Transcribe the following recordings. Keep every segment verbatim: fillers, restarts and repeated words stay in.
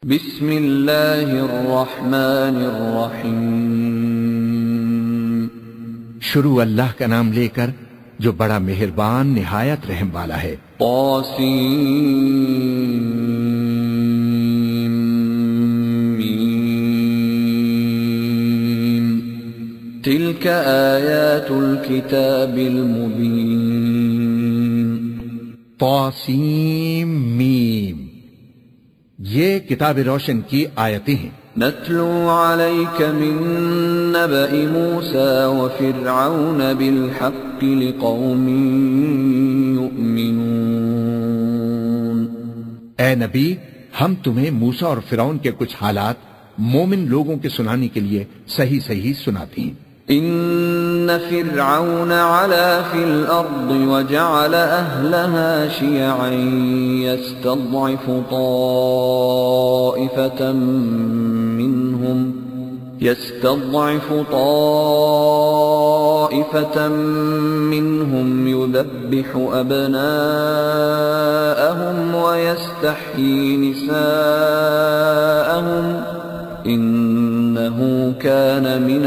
بسم اللہ الرحمن الرحیم، شروع اللہ کا نام لے کر جو بڑا مہربان نہایت رحم والا ہے۔ طاسیم تلک آیات الکتاب المبین۔ طاسیم میم، یہ کتاب روشن کی آیتیں ہیں۔ نتلو علیک من نبأ موسیٰ وفرعون بالحق لقوم یؤمنون۔ اے نبی، ہم تمہیں موسیٰ اور فرعون کے کچھ حالات مومن لوگوں کے سنانے کے لیے صحیح صحیح سناتے ہیں۔ ان فرعون علا فی الارض وجعل اہلها شیعا یستضعف طائفة منهم يستضعف طائفة منهم يذبح أبناءهم ويستحيي نساءهم انه كان من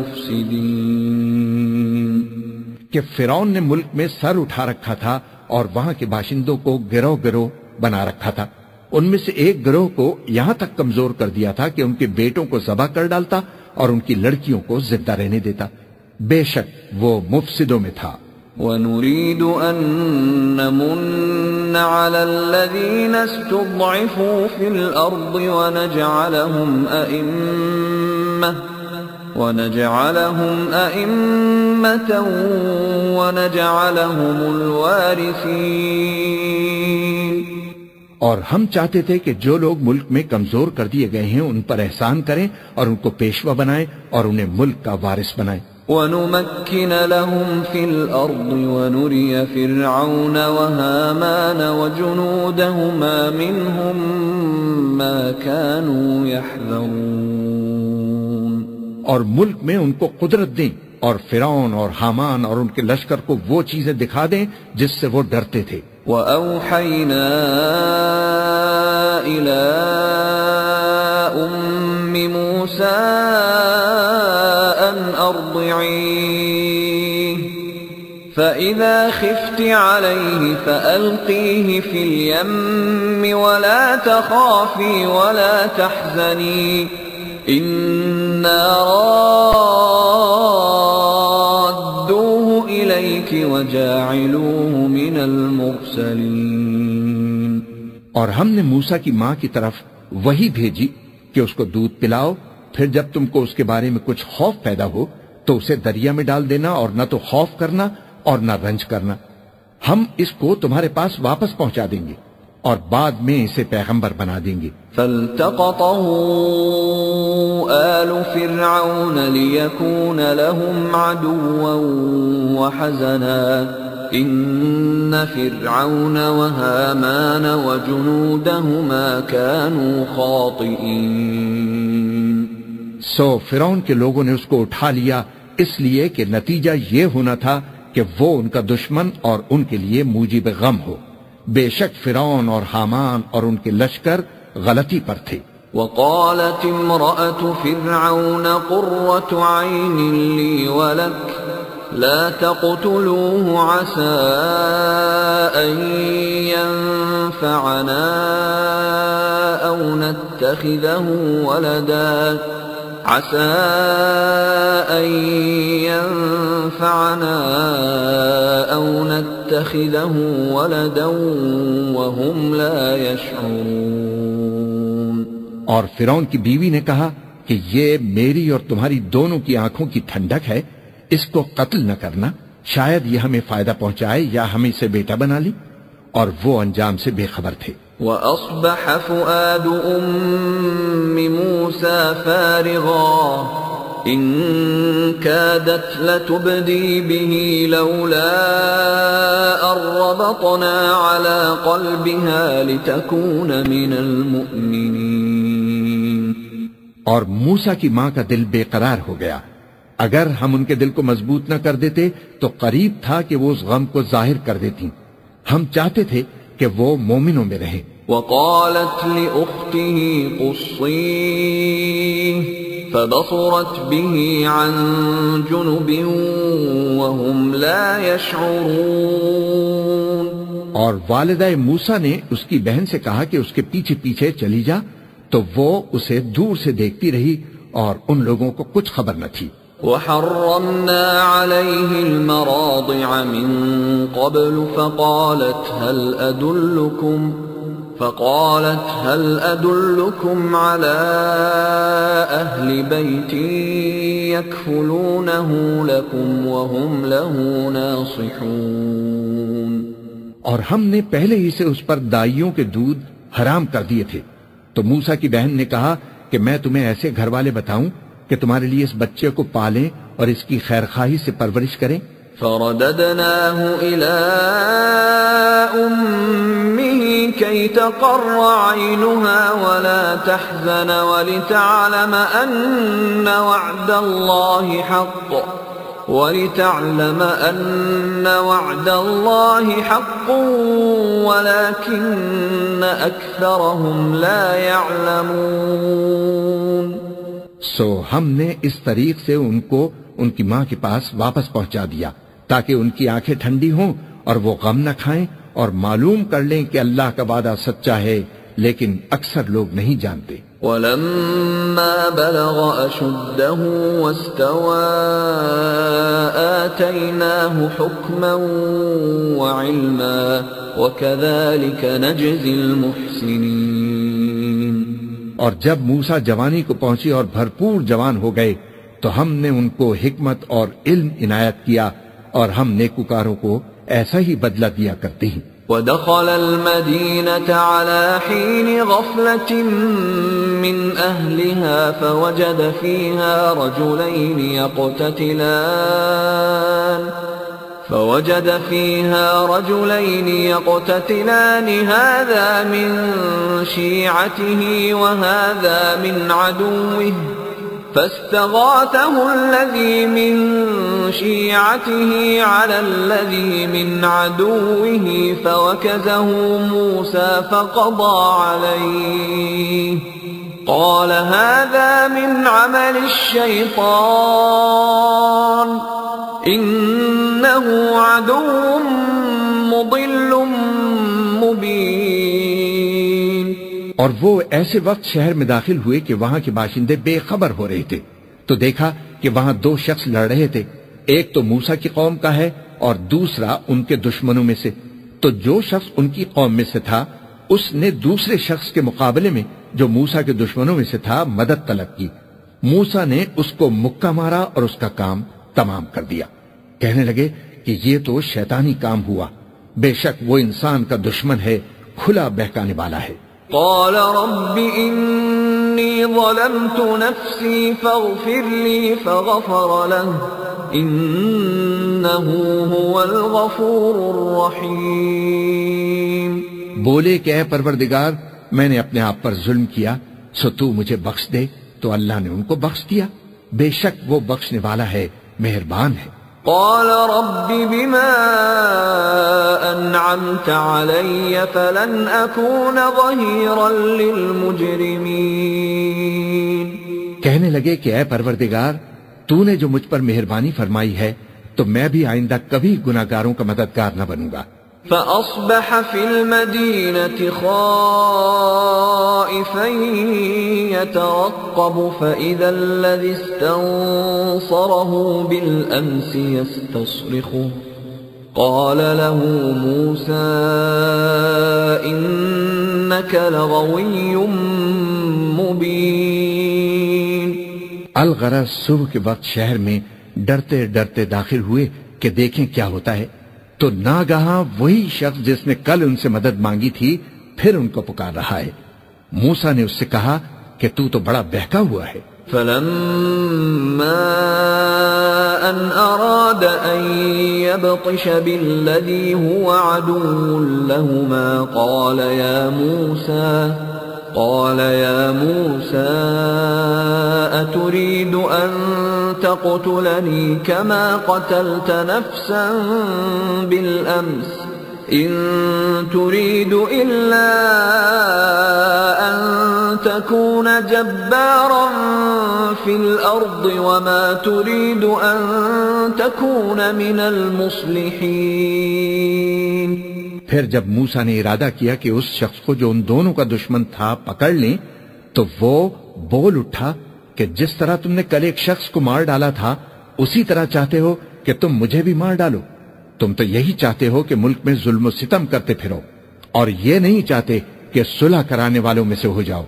المفسدين۔ کہ فرعون نے ملک میں سر اٹھا رکھا تھا اور وہاں کے باشندوں کو گروہ گروہ بنا رکھا تھا۔ ان میں سے ایک گروہ کو یہاں تک کمزور کر دیا تھا کہ ان کے بیٹوں کو ذبح کر ڈالتا اور ان کی لڑکیوں کو زندہ رہنے دیتا۔ بے شک وہ مفسدوں میں تھا۔ وَنُرِيدُ أَن نَّمُنَّ عَلَى الَّذِينَ اسْتُضْعِفُوا فِي الْأَرْضِ وَنَجْعَلَهُمْ أَئِمَّةً وَنَجْعَلَهُمْ أَئِمَّةً وَنَجْعَلَهُمُ الْوَارِثِينَ۔ اور ہم چاہتے تھے کہ جو لوگ ملک میں کمزور کر دیے گئے ہیں ان پر احسان کریں اور ان کو پیشوا بنائیں اور انہیں ملک کا وارث بنائیں۔ وَنُمَكِّنَ لَهُمْ فِي الْأَرْضِ وَنُرِيَ فِرْعَوْنَ وَهَامَانَ وَجُنُودَهُمَا مِنْهُمْ مَا كَانُوا يَحْذَرُونَ۔ اور ملک میں ان کو قدرت دیں اور فرعون اور حامان اور ان کے لشکر کو وہ چیزیں دکھا دیں جس سے وہ ڈرتے تھے۔ وَأَوْحَيْنَا إِلَىٰ أُمِّ مُوسَىٰ أَنْ أَرْضِعِيهِ فَإِذَا خِفْتِ عَلَيْهِ فَأَلْقِيهِ فِي الْيَمِّ وَلَا تَخَافِي وَلَا تَحْزَنِي إِنَّا رَادُّوهُ إِلَيْكِ وَجَاعِلُوهُ مِنَ الْمُرْسَلِينَ۔ اور ہم نے موسیٰ کی ماں کی طرف وہی بھیجی کہ اس کو دودھ پلاؤ، پھر جب تم کو اس کے بارے میں کچھ خوف پیدا ہو تو اسے دریا میں ڈال دینا، اور نہ تو خوف کرنا اور نہ رنج کرنا۔ ہم اس کو تمہارے پاس واپس پہنچا دیں گے اور بعد میں اسے پیغمبر بنا دیں گے۔ فَالْتَقَطَهُ آلُ فِرْعَوْنَ لِيَكُونَ لَهُمْ عَدُوًّا وَحَزَنًا إِنَّ فِرْعَوْنَ وَهَامَانَ وَجُنُودَهُمَا كَانُوا خَاطِئِينَ۔ سو فرعون کے لوگوں نے اس کو اٹھا لیا اس لیے کہ نتیجہ یہ ہونا تھا کہ وہ ان کا دشمن اور ان کے لیے موجب غم ہو۔ بے شک فرعون اور حامان اور ان کے لشکر غلطی پر تھے۔ وَقَالَتِ امْرَأَةُ فِرْعَوْنَ قُرَّةُ عَيْنٍ لِّي وَلَكَ لَا تَقْتُلُوهُ عَسَىٰ أَن يَنفَعَنَا أَوْ نَتَّخِذَهُ وَلَدًا عَسَىٰ أَن يَنفَعَنَا أَوْ نَتَّخِذَهُ وَلَدًا وَهُمْ لَا يَشْعُرُونَ۔ اور فرعون کی بیوی نے کہا کہ یہ میری اور تمہاری دونوں کی آنکھوں کی ٹھنڈک ہے، اس کو قتل نہ کرنا، شاید یہ ہمیں فائدہ پہنچائے یا ہم اسے بیٹا بنا لی۔ اور وہ انجام سے بے خبر تھے۔ وَأَصْبَحَ فُؤَادُ أُمِّ مُوسَىٰ فَارِغًا إِن كَادَتْ لَتُبْدِي بِهِ لَوْلَا أَن رَّبَطْنَا عَلَىٰ قَلْبِهَا لِتَكُونَ مِنَ الْمُؤْمِنِينَ۔ اور موسیٰ کی ماں کا دل بے قرار ہو گیا۔ اگر ہم ان کے دل کو مضبوط نہ کر دیتے تو قریب تھا کہ وہ اس غم کو ظاہر کر دیتی۔ ہم چاہتے تھے کہ وہ مومنوں میں رہیں وقالت لأخته قصيه فبصرت به عن جنب وهم لا يشعرون. اور والدہ موسیٰ نے اس کی بہن سے کہا کہ اس کے پیچھے پیچھے چلی جا، تو وہ اسے دور سے دیکھتی رہی اور ان لوگوں کو کچھ خبر نہ تھی. وحرمنا عليه المراضع من قبل فقالت هل أدلكم فقالت هل أدلكم على أهل بيت يكفلونه لكم وهم له ناصحون. اور ہم نے پہلے ہی سے اس پر دائیوں کے دودھ حرام کر دیے تھے. تو موسیٰ کی بہن نے کہا کہ میں تمہیں ایسے گھر والے بتاؤں کہ تمہارے لیے اس بچے کو پالیں اور اس کی خیر خواہی سے پرورش کریں. فرددناه إلى أمه كي تقر عينها ولا تحزن ولتعلم أن وعد الله حق ولتعلم أن وعد الله حق ولكن أكثرهم لا يعلمون. سو ہم نے اس طریق سے ان کو ان کی ماں کے پاس واپس پہنچا دیا تاکہ ان کی آنکھیں ٹھنڈی ہوں اور وہ غم نہ کھائیں اور معلوم کر لیں کہ اللہ کا وعدہ سچا ہے، لیکن اکثر لوگ نہیں جانتے. وَلَمَّا بَلَغَ أَشُدَّهُ وَاسْتَوَى آتَيْنَاهُ حُكْمًا وَعِلْمًا وَكَذَلِكَ نَجْزِي الْمُحْسِنِينَ. اور جب موسیٰ جوانی کو پہنچی اور بھرپور جوان ہو گئے تو ہم نے ان کو حکمت اور علم عنایت کیا اور ہم نیکوکاروں کو ایسا ہی بدلہ دیا کرتے ہیں. ودخل المدينة على حين غفلة من أهلها فوجد فيها رجلين يقتتلان فوجد فيها رجلين يقتتلان هذا من شيعته وهذا من عدوه فاستغاثه الذي من شيعته على الذي من عدوه فوكزه موسى فقضى عليه قال هذا من عمل الشيطان إنه عدو مضل مبين. اور وہ ایسے وقت شہر میں داخل ہوئے کہ وہاں کے باشندے بے خبر ہو رہے تھے، تو دیکھا کہ وہاں دو شخص لڑ رہے تھے، ایک تو موسیٰ کی قوم کا ہے اور دوسرا ان کے دشمنوں میں سے. تو جو شخص ان کی قوم میں سے تھا اس نے دوسرے شخص کے مقابلے میں جو موسیٰ کے دشمنوں میں سے تھا مدد طلب کی. موسیٰ نے اس کو مکہ مارا اور اس کا کام تمام کر دیا. کہنے لگے کہ یہ تو شیطانی کام ہوا، بے شک وہ انسان کا دشمن ہے، کھلا بہکانے والا ہے. قال رب إني ظلمت نفسي فاغفر لي فغفر له إنه هو الغفور الرحيم. بولے کہ اے پروردگار میں نے اپنے آپ پر ظلم کیا، سو تو مجھے بخش دے. تو اللہ نے ان کو بخش دیا، بے شک وہ بخشنے والا ہے، مہربان ہے. قال رب بما أنعمت علي فلن أكون ظهيرا للمجرمين. کہنے لگے کہ اے پروردگار تو نے جو مجھ پر مہربانی فرمائی ہے تو میں بھی آئندہ کبھی گناہگاروں کا مددگار نہ بنوں گا. فأصبح في المدينة خائفا يترقب فإذا الذي استنصره بالأمس يستصرخه قال له موسى إنك لغوي مبين. الغرض صبح کے وقت شہر میں ڈرتے ڈرتے داخل ہوئے کہ دیکھیں کیا ہوتا ہے. تو ناگہاں وہی شخص جس نے کل ان سے مدد مانگی تھی پھر ان کو پکار رہا ہے. موسیٰ نے اس سے کہا کہ تو تو بڑا بہکا ہوا ہے. فلما ان اراد ان يبطش بالذي هو عدو لهما قال يا موسى قال يا موسى أتريد أن تقتلني كما قتلت نفسا بالأمس إن تريد إلا أن تكون جبارا في الأرض وما تريد أن تكون من المصلحين. پھر جب موسیٰ نے ارادہ کیا کہ اس شخص کو جو ان دونوں کا دشمن تھا پکڑ لیں، تو وہ بول اٹھا کہ جس طرح تم نے کل ایک شخص کو مار ڈالا تھا اسی طرح چاہتے ہو کہ تم مجھے بھی مار ڈالو. تم تو یہی چاہتے ہو کہ ملک میں ظلم و ستم کرتے پھرو اور یہ نہیں چاہتے کہ صلح کرانے والوں میں سے ہو جاؤ.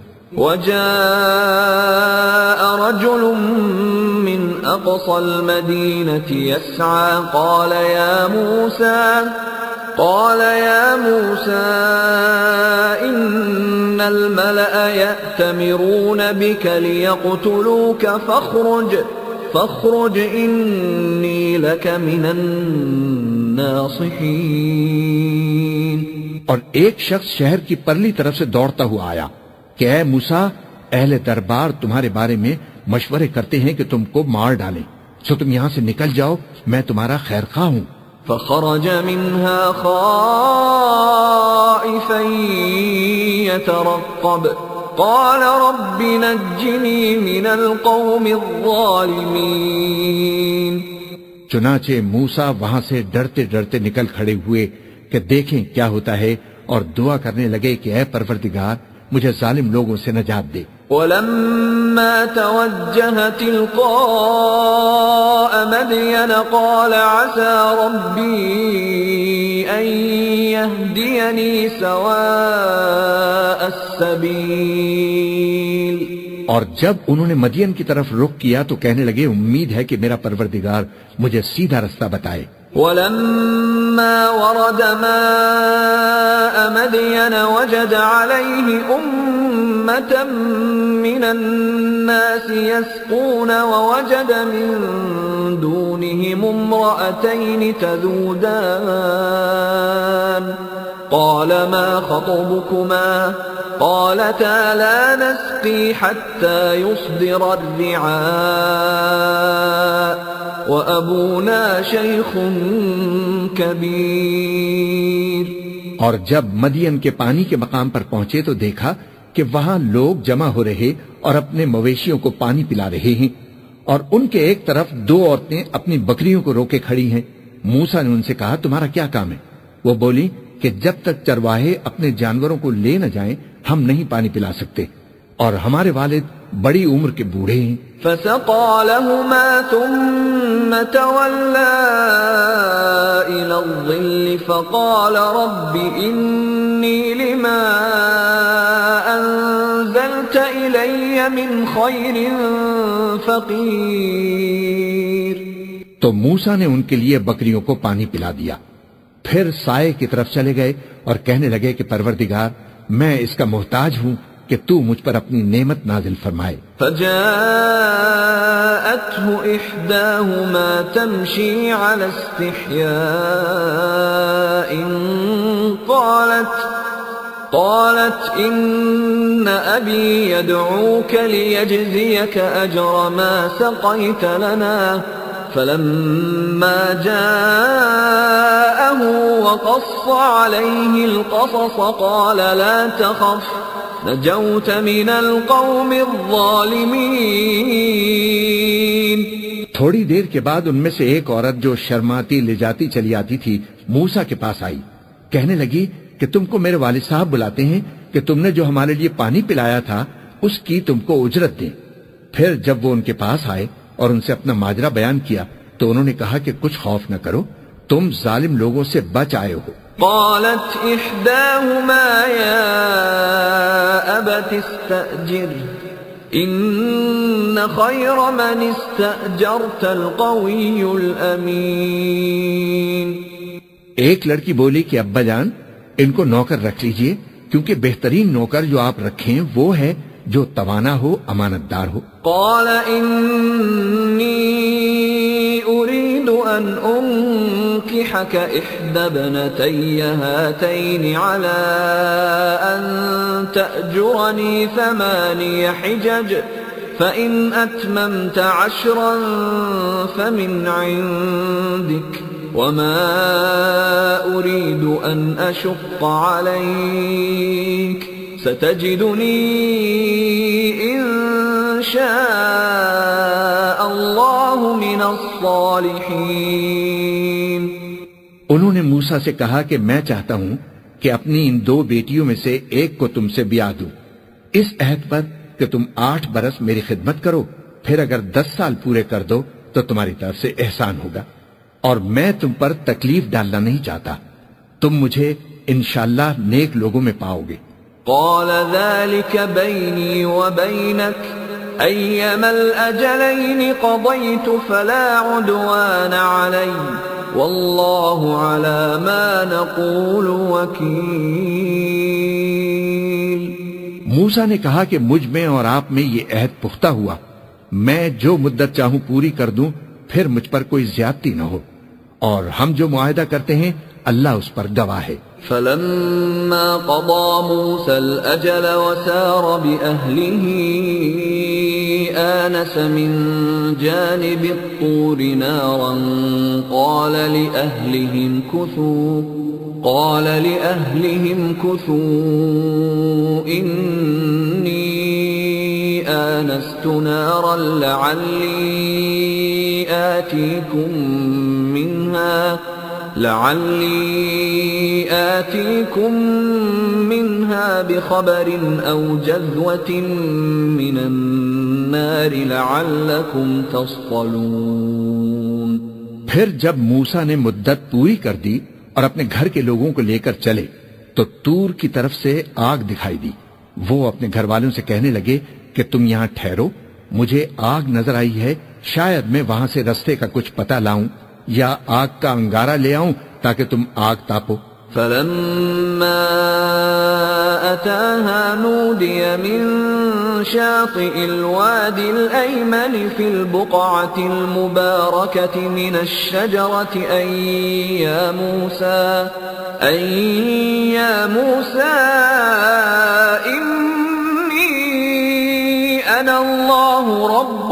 وجاء رجل من أقصى المدينة يسعى قال يا موسى قال يا موسى إن الملأ يأتمرون بك ليقتلوك فاخرج فاخرج إني لك من الناصحين. اور ایک شخص شہر کی پرلی طرف سے دوڑتا ہوا آیا کہ اے موسیٰ، اہل دربار تمہارے بارے میں مشورے کرتے ہیں کہ تم کو مار ڈالیں، سو تم یہاں سے نکل جاؤ، میں تمہارا خیر خواہ ہوں. فخرج منها خائفا يترقب قال رب نجني من القوم الظالمين. چنانچہ موسیٰ وہاں سے ڈرتے ڈرتے نکل کھڑے ہوئے کہ دیکھیں کیا ہوتا ہے، اور دعا کرنے لگے کہ اے پروردگار مجھے ظالم لوگوں سے نجات دے. ولما توجه تلقاء مدين قال عسى ربي أن يهديني سواء السبيل. اور جب انہوں نے مدین کی طرف رخ کیا تو کہنے لگے امید ہے کہ میرا پروردگار مجھے سیدھا رستہ بتائے. ولما ورد ماء مدين وجد عليه أمة من الناس يسقون ووجد من دونهم امرأتين تذودان قال ما خطبكما قالتا لا نسقي حتى يصدر الرعاء وأبونا شيخ كبير. اور جب مدین کے پانی کے مقام پر پہنچے تو دیکھا کہ وہاں لوگ جمع ہو رہے اور اپنے مویشیوں کو پانی پلا رہے ہیں، اور ان کے ایک طرف دو عورتیں اپنی بکریوں کو روکے کھڑی ہیں. موسیٰ نے ان سے کہا تمہارا کیا کام ہے؟ وہ بولی کہ جب تک چرواہے اپنے جانوروں کو لے نہ جائیں ہم نہیں پانی پلا سکتے، اور ہمارے والد بڑی عمر کے بوڑھے ہیں. فسقى لهما ثم تولى إلى الظل فقال رب إني لما أنزلت إلي من خير فقير. تو موسیٰ نے ان کے لیے بکریوں کو پانی پلا دیا، پھر سائے کی طرف چلے گئے اور کہنے لگے کہ پروردگار میں اس کا محتاج ہوں کہ تو مجھ پر اپنی نعمت نازل فرمائے. فجاءته إحداهما تمشي على استحياء قالت قالت إن أبي يدعوك ليجزيك أجر ما سقيت لنا. فلما جاءه وقص عليه القصص قال لا تخف نجوت من القوم الظالمين. تھوڑی دیر کے بعد ان میں سے ایک عورت جو شرماتی لے جاتی چلی آتی تھی موسیٰ کے پاس آئی، کہنے لگی کہ تم کو میرے والد صاحب بلاتے ہیں کہ تم نے جو ہمارے لیے پانی پلایا تھا اس کی تم کو اجرت دیں. پھر جب وہ ان کے پاس آئے اور ان سے اپنا ماجرا بیان کیا تو انہوں نے کہا کہ کچھ خوف نہ کرو، تم ظالم لوگوں سے بچ آئے ہو. قالت إحداهما يا أبت استأجر إن خير من استأجرت القوي الأمين. ایک لڑکی بولی کہ ابا جان ان کو نوکر رکھ لیجئے، کیونکہ بہترین نوکر جو آپ رکھیں وہ ہے جو توانا ہو، امانت دار ہو. قال إني أريد أن أنكحك إحدى ابنتي هاتين على أن تأجرني ثماني حجج فإن أتممت عشرا فمن عندك وما أريد أن أشق عليك ستجدني إن شاء الله من الصالحين۔ انہوں نے موسیٰ سے کہا کہ میں چاہتا ہوں کہ اپنی ان دو بیٹیوں میں سے ایک کو تم سے بیاہ دوں، اس عہد پر کہ تم آٹھ برس میری خدمت کرو، پھر اگر دس سال پورے کر دو تو تمہاری طرف سے احسان ہوگا، اور میں تم پر تکلیف ڈالنا نہیں چاہتا، تم مجھے انشاءاللہ نیک لوگوں میں پاؤ گے۔ قال ذلك بيني وبينك أيما الأجلين قضيت فلا عدوان علي والله على ما نقول وكيل۔ موسیٰ نے کہا کہ مجھ میں اور آپ میں یہ عہد پختہ ہوا، میں جو مدت چاہوں پوری کر دوں، پھر مجھ پر کوئی زیادتی نہ ہو، اور ہم جو معاہدہ کرتے ہیں اللہ اس پر گواہ ہے۔ فلما قضى موسى الأجل وسار بأهله آنس من جانب الطور نارا قال لأهلهم كثوا قال لأهلهم كثوا إني آنست نارا لعلي آتيكم منها لعلي آتيكم منها بخبر أو جذوة من النار لعلكم تصطلون۔ پھر جب موسیٰ نے مدت پوری کر دی اور اپنے گھر کے لوگوں کو لے کر چلے تو تور کی طرف سے آگ دکھائی دی، وہ اپنے گھر والوں سے کہنے لگے کہ تم یہاں ٹھہرو، مجھے آگ نظر آئی ہے، شاید میں وہاں سے رستے کا کچھ پتہ لاؤں یا آگ کا انگارہ لے آؤں تاکہ تم آگ تاپو۔ فلما أتاها نودي من شاطئ الوادي الأيمن في البقعة المباركة من الشجرة أن يا موسى أن يا موسى إني أنا الله رب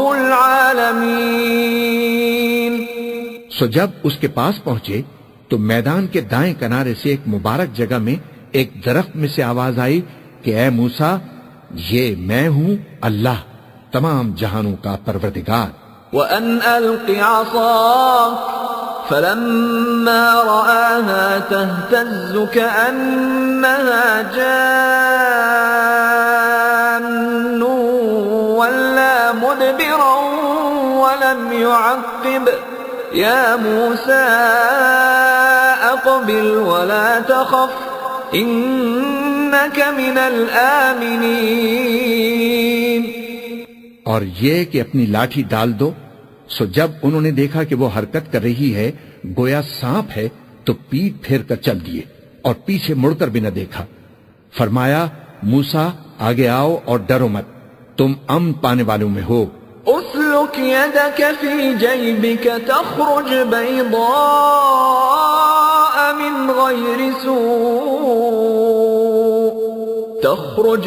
العالمين۔ سو جب اس کے پاس پہنچے تو میدان کے دائیں کنارے سے ایک مبارک جگہ میں ایک درخت میں سے آواز آئی کہ اے موسیٰ، یہ میں ہوں اللہ، تمام جہانوں کا پروردگار۔ وَأَنْ أَلْقِ عَصَاكَ فَلَمَّا رَآهَا تَهْتَزُّ كَأَنَّهَا جَانٌّ وَلَّى مُدْبِرًا وَلَمْ يُعَقِّبْ يا موسى أقبل ولا تخف إنك من الآمنين۔ اور یہ کہ اپنی لاٹھی ڈال دو۔ سو جب انہوں نے دیکھا کہ وہ حرکت کر رہی ہے گویا سانپ ہے تو پیٹ پھیر کر چل دیے اور پیچھے مڑ کر بھی نہ دیکھا۔ فرمایا موسیٰ آگے آؤ اور ڈرو مت، تم امن پانے والوں میں ہو۔ اسلك يدك في جيبك تخرج بيضاء من غير سوء تخرج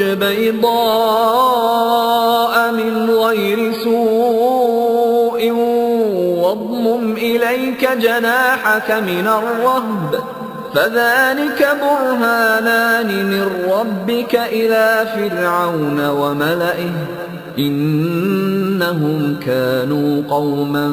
بيضاء من غير سوء واضمم إليك جناحك من الرهب فذلك برهانان من ربك إلى فرعون وملئه انہم كانوا قوما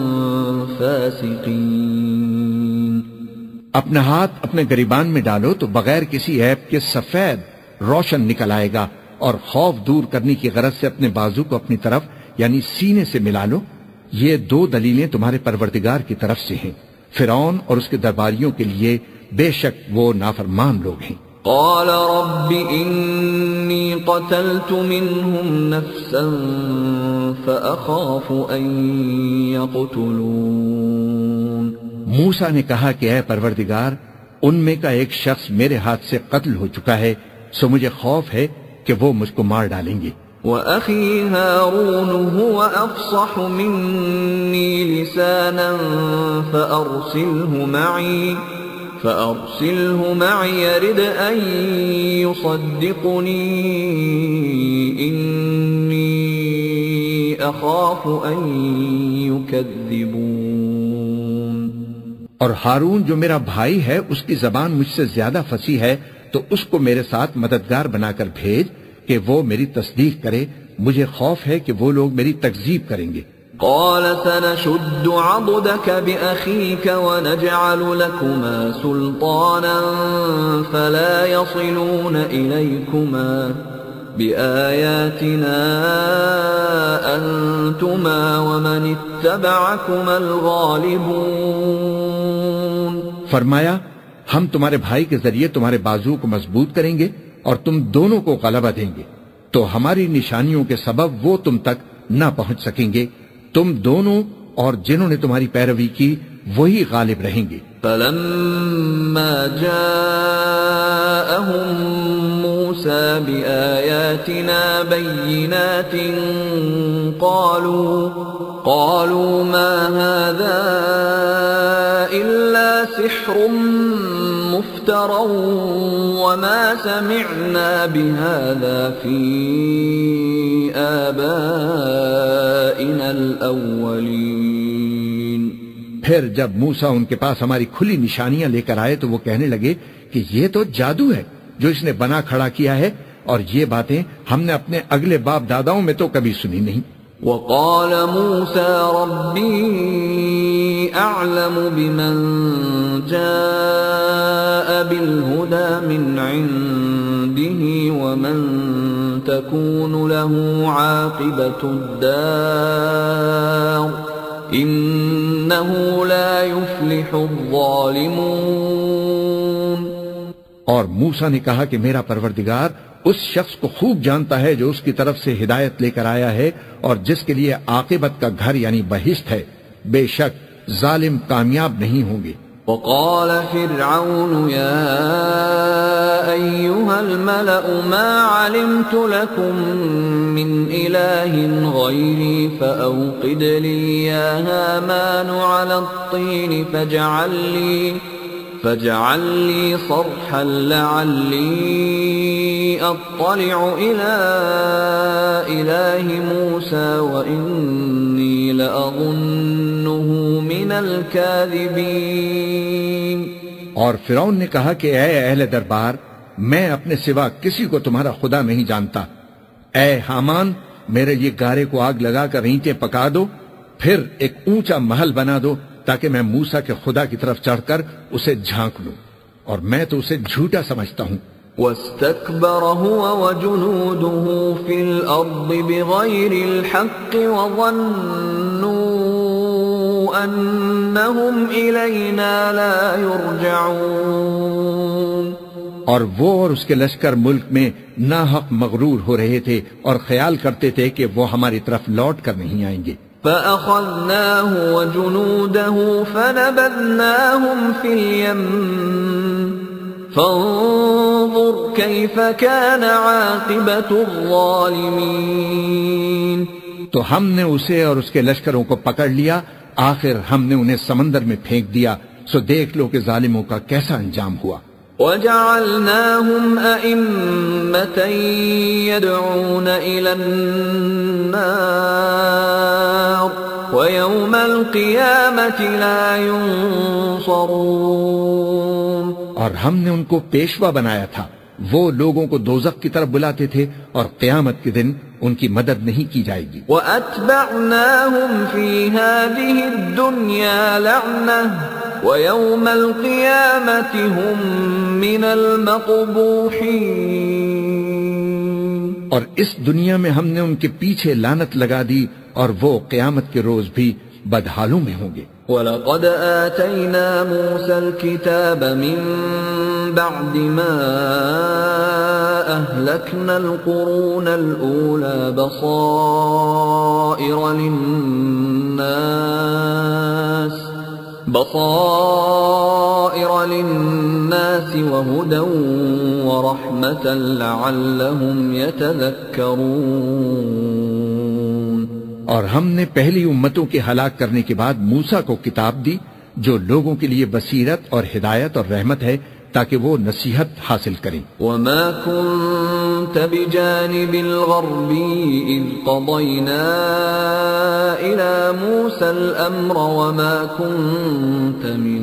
فاسقین۔ اپنا ہاتھ اپنے گریبان میں ڈالو تو بغیر کسی عیب کے سفید روشن نکل آئے گا، اور خوف دور کرنے کی غرض سے اپنے بازو کو اپنی طرف یعنی سینے سے ملا لو۔ یہ دو دلیلیں تمہارے پروردگار کی طرف سے ہیں، فرعون اور اس کے درباریوں کے لیے بے شک وہ نافرمان لوگ ہیں۔ قال رب إني قتلت منهم نفسا فأخاف أن يقتلون۔ موسیٰ نے کہا کہ اے پروردگار، ان میں کا ایک شخص میرے ہاتھ سے قتل ہو چکا ہے، سو مجھے خوف ہے کہ وہ مجھ کو مار ڈالیں گے۔ وَأَخِي هَارُونُ هُوَ أَفْصَحُ مِنِّي لِسَانًا فَأَرْسِلْهُ مَعِي فأرسله معي يرد أن يصدقني إني أخاف أن يكذبون۔ اور ہارون جو میرا بھائی ہے اس کی زبان مجھ سے زیادہ فصیح ہے، تو اس کو میرے ساتھ مددگار بنا کر بھیج کہ وہ میری تصدیق کرے، مجھے خوف ہے کہ وہ لوگ میری تکذیب کریں گے۔ قال سنشد عضدك بأخيك ونجعل لكما سلطانا فلا يصلون إليكما بآياتنا أنتما ومن اتبعكما الغالبون۔ فرمایا ہم تمہارے بھائی کے ذریعے تمہارے بازو کو مضبوط کریں گے اور تم دونوں کو غلبہ دیں گے، تو ہماری نشانیوں کے سبب وہ تم تک نہ پہنچ سکیں گے، تم دونوں اور جنہوں نے تمہاری پیروی کی وہی غالب رہیں گے۔ فلما جاءهم موسى بآياتنا بينات قالوا قالوا ما هذا إلا سحر مفترى وما سمعنا بهذا في آبائنا الأولين۔ پھر جب موسیٰ ان کے پاس ہماری کھلی نشانیاں لے کر آئے تو وہ کہنے لگے کہ یہ تو جادو ہے جو اس نے بنا کھڑا کیا ہے، اور یہ باتیں ہم نے اپنے اگلے باپ داداؤں میں تو کبھی سنی نہیں۔ وقال موسى ربي أعلم بمن جاء بالهدى من عنده ومن تكون له عاقبة الدار إنه لا يفلح الظالمون۔ اور موسیٰ نے کہا کہ میرا پروردگار اس شخص کو خوب جانتا ہے جو اس کی طرف سے ہدایت لے کر آیا ہے اور جس کے لیے عاقبت کا گھر یعنی بہشت ہے، بے شک ظالم کامیاب نہیں ہوں گے۔ وقال فرعون يا أيها الملأ ما علمت لكم من إله غيري فأوقد لي يا هامان على الطين فاجعل لي فاجعل لي صرحا لعلي أطلع إلى إله موسى وإني لأظنه من الكاذبين۔ اور فرعون نے کہا کہ اے اہل دربار، میں اپنے سوا کسی کو تمہارا خدا نہیں جانتا، اے حامان میرے یہ گارے کو آگ لگا کر اینٹیں پکا دو، پھر ایک اونچا محل بنا دو تاکہ میں موسیٰ کے خدا کی طرف چڑھ کر اسے جھانک لوں، اور میں تو اسے جھوٹا سمجھتا ہوں۔ واستكبر هو وجنوده في الأرض بغير الحق وظنوا أنهم إلينا لا يرجعون۔ اور وہ اور اس کے لشکر ملک میں ناحق مغرور ہو رہے تھے اور خیال کرتے تھے کہ وہ ہماری طرف لوٹ کر نہیں آئیں گے۔ فأخذناه وجنوده فنبذناهم في اليم فانظر كيف كان عاقبة الظالمين۔ تو ہم نے اسے اور اس کے لشکروں کو پکڑ لیا، آخر ہم نے انہیں سمندر میں پھینک دیا، سو دیکھ لو کہ ظالموں کا کیسا انجام ہوا۔ وجعلناهم أئمة يدعون إلى النار ويوم القيامة لا ينصرون۔ اور ہم نے ان کو پیشوا بنایا تھا، وہ لوگوں کو دوزخ کی طرف بلاتے تھے اور قیامت کے دن ان کی مدد نہیں کی جائے گی۔ وَأَتْبَعْنَاهُمْ فِي هَذِهِ الدُّنْيَا لَعْنَةً وَيَوْمَ الْقِيَامَةِ هُمْ مِنَ الْمَقْبُوحِينَ۔ اور اس دنیا میں ہم نے ان کے پیچھے لعنت لگا دی اور وہ قیامت کے روز بھی بدحالوں میں ہوں گے۔ وَلَقَدْ آتَيْنَا مُوسَى الْكِتَابَ مِن بَعْدِ مَا أَهْلَكْنَا الْقُرُونَ الْأُولَى بَصَائِرَ لِلنَّاسِ بَصَائِرَ لِلنَّاسِ وَهُدًى وَرَحْمَةً لَعَلَّهُمْ يَتَذَكَّرُونَ۔ اور ہم نے پہلی امتوں کے ہلاک کرنے کے بعد موسیٰ کو کتاب دی جو لوگوں کے لیے بصیرت اور ہدایت اور رحمت ہے، تاکہ وہ نصیحت حاصل کریں۔ وما كنت بجانب الغربي إذ قضينا إلى موسى الأمر وما كنت من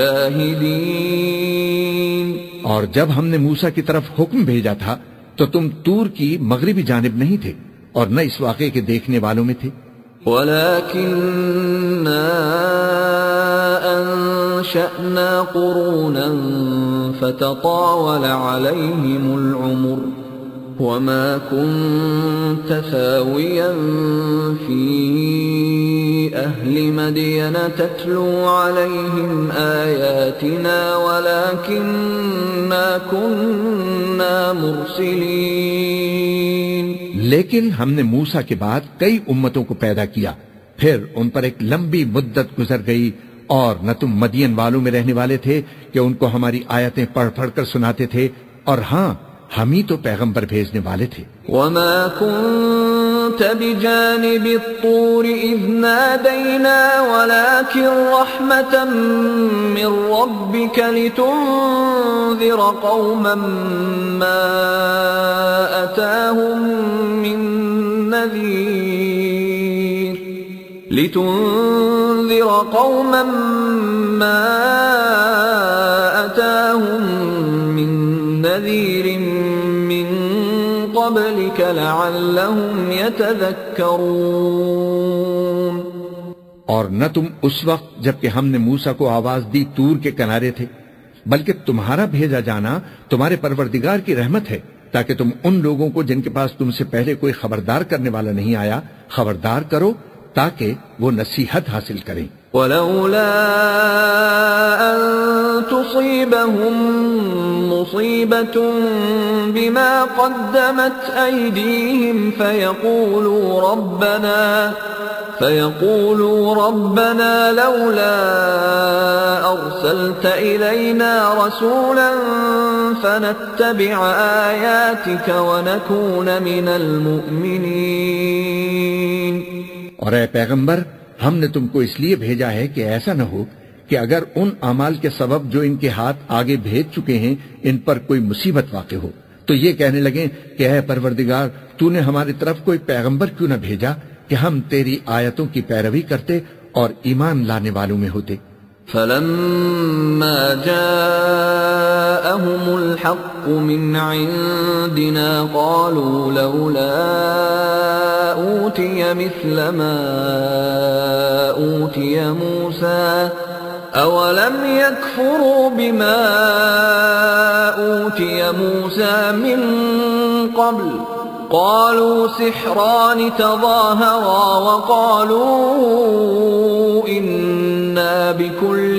الشاهدين۔ اور جب ہم نے موسیٰ کی طرف حکم بھیجا تھا تو تم طور کی مغربی جانب نہیں تھے اور نہ اس واقعے کے دیکھنے والوں میں تھے۔ وَلَكِنَّا أَنشَأْنَا قُرُونًا فَتَطَاوَلَ عَلَيْهِمُ الْعُمُرُ وَمَا كُنْتَ ثَاوِيًا فِي أَهْلِ مَدْيَنَ تَتْلُو عَلَيْهِمْ آيَاتِنَا وَلَكِنَّا كُنَّا مُرْسِلِينَ۔ لیکن ہم نے موسیٰ کے بعد کئی امتوں کو پیدا کیا، پھر ان پر ایک لمبی مدت گزر گئی، اور نہ تم مدین والوں میں رہنے والے تھے کہ ان کو ہماری آیتیں پڑھ پڑھ کر سناتے تھے، اور ہاں ہم ہی تو پیغمبر بھیجنے والے تھے۔ وما كنت بجانب الطور إذ نادينا ولكن رحمة من ربك لتنذر قوما ما أتاهم من نذير لتنذر قوما ما أتاهم من نذير من قبلك لعلهم يتذكرون۔ اور نہ تم اس وقت جبکہ ہم نے موسیٰ کو آواز دی طور کے کنارے تھے، بلکہ تمہارا بھیجا جانا تمہارے پروردگار کی رحمت ہے تاکہ تم ان لوگوں کو جن کے پاس تم سے پہلے کوئی خبردار کرنے والا نہیں آیا خبردار کرو تاکہ وہ نصیحت حاصل کریں۔ ولولا أن تصيبهم مصيبة بما قدمت أيديهم فيقولوا ربنا فيقولوا ربنا لولا أرسلت إلينا رسولا فنتبع آياتك ونكون من المؤمنين۔ اور اے پیغمبر، ہم نے تم کو اس لیے بھیجا ہے کہ ایسا نہ ہو کہ اگر ان اعمال کے سبب جو ان کے ہاتھ آگے بھیج چکے ہیں ان پر کوئی مصیبت واقع ہو تو یہ کہنے لگیں کہ اے پروردگار، تو نے ہماری طرف کوئی پیغمبر کیوں نہ بھیجا کہ ہم تیری آیتوں کی پیروی کرتے اور ایمان لانے والوں میں ہوتے۔ فلما جاءهم الحق من عندنا قالوا لولا أوتي مثل ما أوتي موسى أولم يكفروا بما أوتي موسى من قبل قالوا سحران تظاهرا وقالوا إنا بكل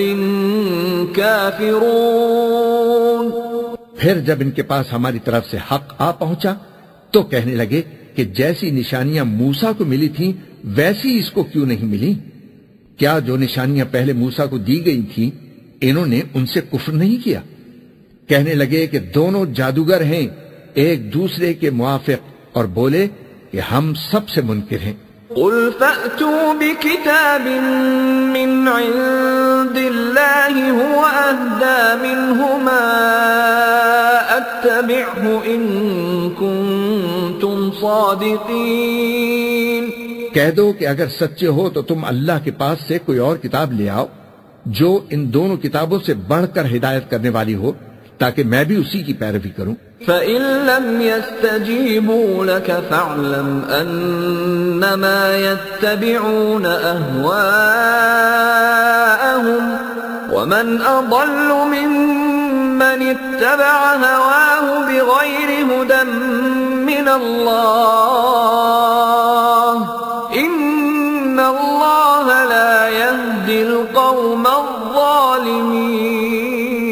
كافرون۔ پھر جب ان کے پاس ہماری طرف سے حق آ پہنچا تو کہنے لگے کہ جیسی نشانیاں موسیٰ کو ملی تھیں ویسی اس کو کیوں نہیں ملی؟ کیا جو نشانیاں پہلے موسیٰ کو دی گئی تھیں انہوں نے ان سے کفر نہیں کیا؟ کہنے لگے کہ دونوں جادوگر ہیں ایک دوسرے کے موافق، اور بولے کہ ہم سب سے منکر ہیں۔ قل فأتوا بكتاب من عند الله هو أهدى منهما أتبعه إن كنتم صادقين۔ کہہ دو کہ اگر سچے ہو تو تم اللہ کے پاس سے کوئی اور کتاب لے آؤ جو ان دونوں کتابوں سے بڑھ کر ہدایت کرنے والی ہو تاکہ میں بھی اسی کی پیروی کروں۔ فَإِن لَّمْ يَسْتَجِيبُوا لَكَ فَاعْلَمْ أَنَّمَا يَتَّبِعُونَ أَهْوَاءَهُمْ وَمَنْ أَضَلُّ مِمَّنِ اتَّبَعَ هَوَاهُ بِغَيْرِ هُدًى مِّنَ اللَّهِ إِنَّ اللَّهَ لَا يَهْدِي الْقَوْمَ الظَّالِمِينَ۔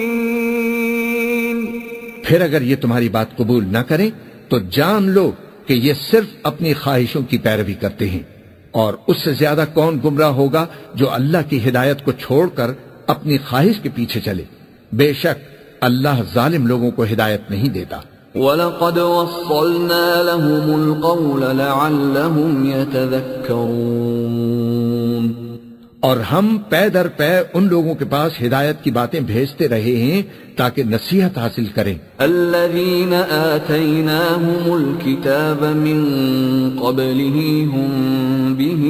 پھر اگر یہ تمہاری بات قبول نہ کریں تو جان لو کہ یہ صرف اپنی خواہشوں کی پیروی کرتے ہیں، اور اس سے زیادہ کون گمراہ ہوگا جو اللہ کی ہدایت کو چھوڑ کر اپنی خواہش کے پیچھے چلے۔ بے شک اللہ ظالم لوگوں کو ہدایت نہیں دیتا۔ وَلَقَدْ وَصَّلْنَا لَهُمُ الْقَوْلَ لَعَلَّهُمْ يَتَذَكَّرُونَ۔ اور ہم پے در پے ان لوگوں کے پاس ہدایت کی باتیں بھیجتے رہے ہیں تاکہ نصیحت حاصل کریں. الذين آتيناهم الكتاب من قبله هم به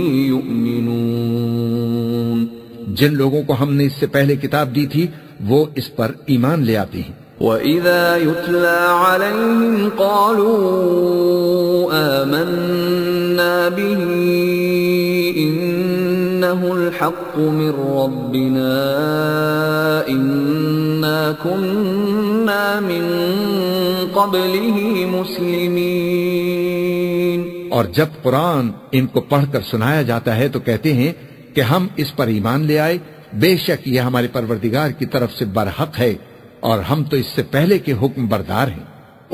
يؤمنون. جن لوگوں کو ہم نے اس سے پہلے کتاب دی تھی وہ اس پر ایمان لے آتے ہیں. وَإِذَا يُتْلَى عَلَيْهِمْ قَالُوا آمَنَّا بِهِ إِنَّهُ الْحَقُّ مِنْ رَبِّنَا إِنَّا كُنَّا مِنْ قَبْلِهِ مُسْلِمِينَ. اور جب قرآن ان کو پڑھ کر سنایا جاتا ہے تو کہتے ہیں کہ ہم اس پر ایمان لے آئے، بے شک یہ ہمارے پروردگار کی طرف سے برحق ہے اور ہم تو اس سے پہلے کے حکم بردار ہیں.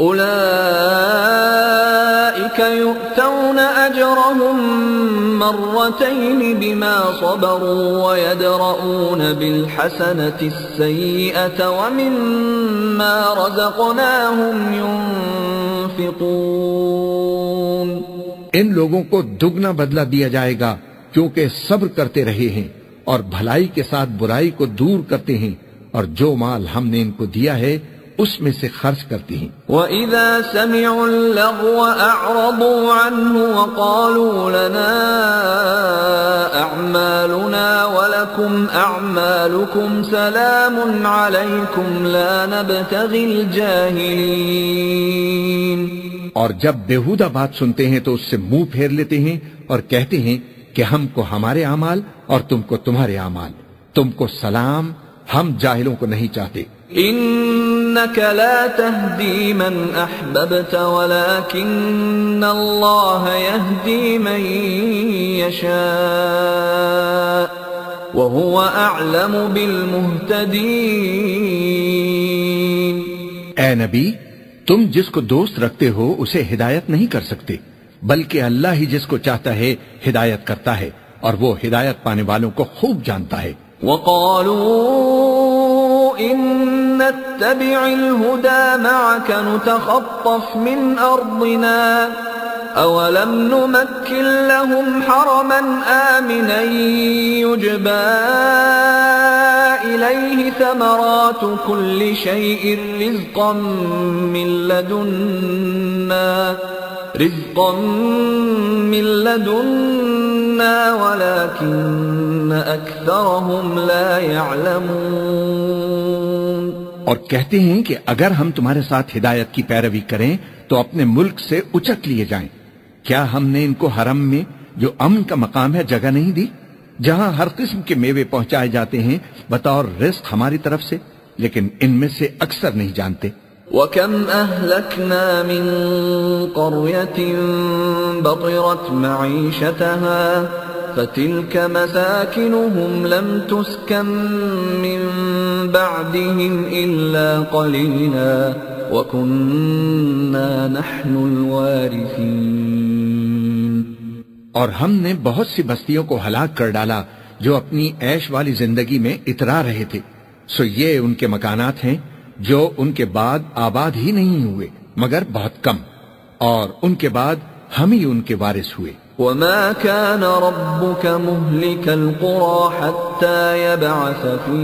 اولئک یؤتون اجرهم مرتين بما صبروا ويدرؤون بالحسنة السيئة ومما رزقناهم ينفقون. ان لوگوں کو دگنا بدلہ دیا جائے گا کیونکہ صبر کرتے رہے ہیں اور بھلائی کے ساتھ برائی کو دور کرتے ہیں اور جو مال ہم نے ان کو دیا ہے اس میں سے خرچ کرتے ہیں. وَإِذَا سَمِعُوا اللَّغْوَ أَعْرَضُوا عَنْهُ وَقَالُوا لَنَا أَعْمَالُنَا وَلَكُمْ أَعْمَالُكُمْ سَلَامٌ عَلَيْكُمْ لَا نَبْتَغِي الْجَاهِلِينَ. اور جب بیہودہ بات سنتے ہیں تو اس سے منہ پھیر لیتے ہیں اور کہتے ہیں کہ ہم کو ہمارے اعمال اور تم کو تمہارے اعمال، تم کو سلام، ہم جاہلوں کو نہیں چاہتے. انك لا تهدي من احببت ولكن الله يهدي من يشاء وهو اعلم بالمهتدين. اے نبی، تم جس کو دوست رکھتے ہو اسے ہدایت نہیں کر سکتے، بلکہ اللہ ہی جس کو چاہتا ہے ہدایت کرتا ہے اور وہ ہدایت پانے والوں کو خوب جانتا ہے. وقالوا ان نتبع الهدى معك نتخطف من ارضنا اولم نمكن لهم حرما آمنا يجبى اليه ثمرات كل شيء رزقا من لدنا رزقا من لدنا ولكن اكثرهم لا يعلمون. اور کہتے ہیں کہ اگر ہم تمہارے ساتھ ہدایت کی پیروی کریں تو اپنے ملک سے اچک لیے جائیں. کیا ہم نے ان کو حرم میں جو امن کا مقام ہے جگہ نہیں دی، جہاں ہر قسم کے میوے پہنچائے جاتے ہیں بطور رزق ہماری طرف سے؟ لیکن ان میں سے اکثر نہیں جانتے. وَكَمْ أَهْلَكْنَا مِنْ قَرْيَةٍ بَطِرَتْ مَعِيشَتَهَا فَتِلْكَ مَسَاكِنُهُمْ لَمْ تُسْكَنْ مِنْ بَعْدِهِمْ إِلَّا قَلِيلًا وَكُنَّا نَحْنُ الْوَارِثِينَ. اور ہم نے بہت سی بستیوں کو ہلاک کر ڈالا جو اپنی عیش والی زندگی میں اترا رہے تھے، سو یہ ان کے مکانات ہیں جو ان کے بعد آباد ہی نہیں ہوئے مگر بہت کم، اور ان کے بعد ہم ہی ان کے وارث ہوئے. وَمَا كَانَ رَبُّكَ مُهْلِكَ الْقُرَى حَتَّى يَبْعَثَ فِي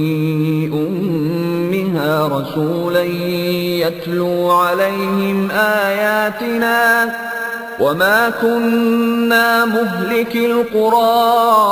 أُمِّهَا رَسُولًا يَتْلُو عَلَيْهِمْ آيَاتِنَا وَمَا كُنَّا مُهْلِكِ الْقُرَى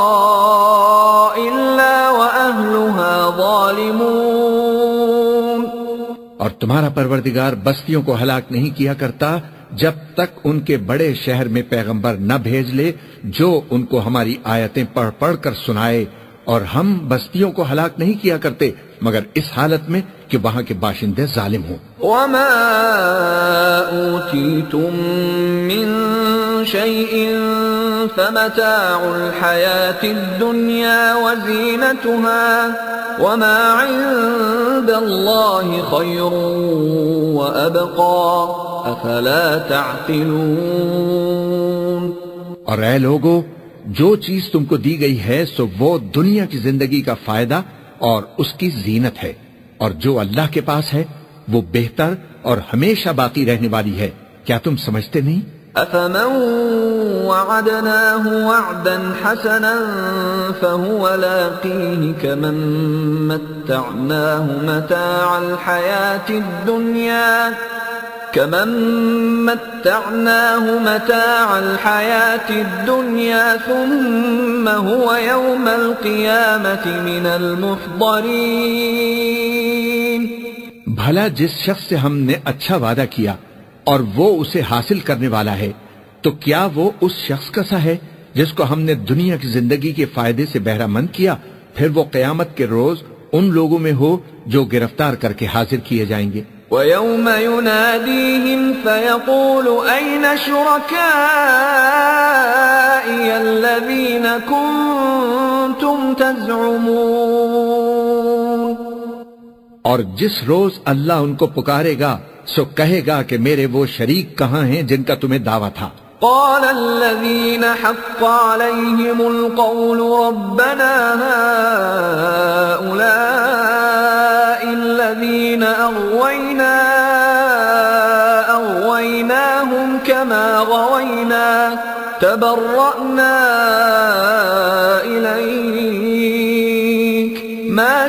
إِلَّا وَأَهْلُهَا ظَالِمُونَ. اور تمہارا پروردگار بستیوں کو ہلاک نہیں کیا کرتا جب تک ان کے بڑے شہر میں پیغمبر نہ بھیج لے جو ان کو ہماری آیتیں پڑھ پڑھ کر سنائے، اور ہم بستیوں کو ہلاک نہیں کیا کرتے مگر اس حالت میں کہ وہاں کے باشندے ظالم ہوں. وَمَا أُوتِيتُم مِّن شَيْءٍ فَمَتَاعُ الْحَيَاةِ الدُّنْيَا وَزِينَتُهَا وَمَا عِندَ اللَّهِ خَيْرٌ وَأَبْقَى أَفَلَا تَعْقِلُونَ. اور اے لوگو، جو چیز تم کو دی گئی ہے سو وہ دنیا کی زندگی کا فائدہ اور اس کی زینت ہے، اور جو اللہ کے پاس ہے وہ بہتر اور ہمیشہ باقی رہنے والی ہے. کیا تم سمجھتے نہیں؟ أفمن وعدناه وعدا حسنا فهو لاقيه كمن متعناه متاع الحياة الدنيا كمن متعناه متاع الحياة الدنيا ثم هو يوم القيامة من المحضرين. بھلا جس شخص سے ہم نے اچھا وعدہ کیا اور وہ اسے حاصل کرنے والا ہے، تو کیا وہ اس شخص کا سا ہے جس کو ہم نے دنیا کی زندگی کے فائدے سے بہرہ مند کیا، پھر وہ قیامت کے روز ان لوگوں میں ہو جو گرفتار کر کے حاضر کیے جائیں گے. وَيَوْمَ يُنَادِيهِمْ فَيَقُولُ أَيْنَ شُرَكَائِيَ الَّذِينَ كُنتُمْ تَزْعُمُونَ. اور جس روز اللہ ان کو پکارے گا سو کہے گا کہ میرے وہ شریک کہاں ہیں جن کا تمہیں دعویٰ تھا. قال الذين حق عليهم القول ربنا هؤلاء الذين أغوينا أغويناهم كما غوينا تبرأنا إليك ما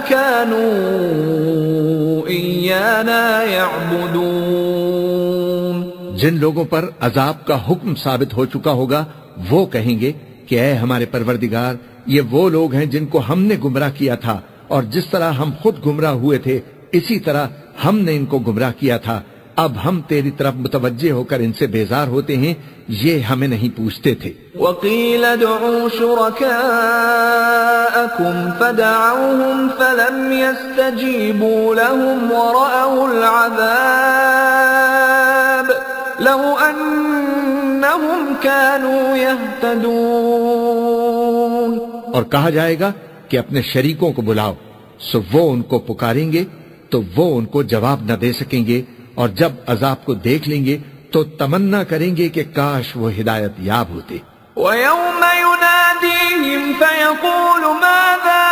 كانوا إيانا يعبدون. جن لوگوں پر عذاب کا حکم ثابت ہو چکا ہوگا وہ کہیں گے کہ اے ہمارے پروردگار، یہ وہ لوگ ہیں جن کو ہم نے گمراہ کیا تھا، اور جس طرح ہم خود گمراہ ہوئے تھے اسی طرح ہم نے ان کو گمراہ کیا تھا. اب ہم تیری طرف متوجہ ہو کر ان سے بیزار ہوتے ہیں، یہ ہمیں نہیں پوچھتے تھے. وَقِيلَ ادْعُوا شُرَكَاءَكُمْ فَدَعَوْهُمْ فَلَمْ يَسْتَجِيبُوا لَهُمْ وَرَأَوُا الْعَذَابَ لَوْ أَنَّهُمْ كَانُوا يَهْتَدُونَ. اور کہا جائے گا کہ اپنے شریکوں کو بلاؤ، سو وہ ان کو پکاریں گے تو وہ ان کو جواب نہ دے سکیں گے، اور جب عذاب کو دیکھ لیں گے تو تمنا کریں گے کہ کاش وہ ہدایت یاب ہوتے. وَيَوْمَ يُنَادِيهِمْ فَيَقُولُ مَاذَا